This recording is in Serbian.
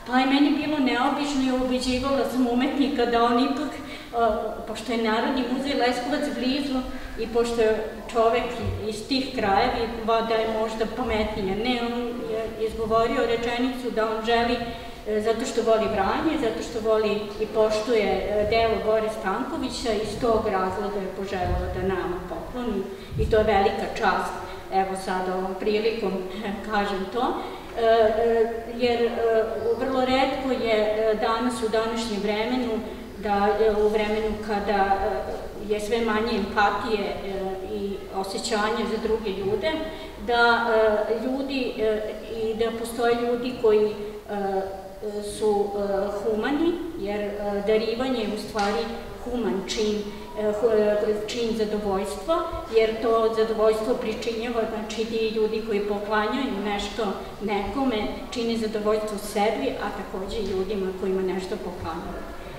Pa je meni bilo neobično i ubeđivala sam umetnika da on ipak, pošto je Narodni muzej Leskovac blizu i pošto je čovek iz tih krajevi, da je možda pametnije. Ne, on je izgovorio rečenicu da on želi, zato što voli Vranje, zato što voli i poštuje delo Bore Stankovića, iz tog razloga je poželjela da nama pokloni i to je velika čast. Evo sad ovom prilikom kažem to, jer vrlo retko je danas u današnjem vremenu, u vremenu kada je sve manje empatije i osjećanja za druge ljude, da ljudi i da postoje ljudi koji su humani, jer darivanje je u stvari human čin zadovoljstva, jer to zadovoljstvo pričinjava, znači ti ljudi koji poklanjaju nešto nekome čine zadovoljstvo sebi, a takođe i ljudima kojima nešto poklanjaju.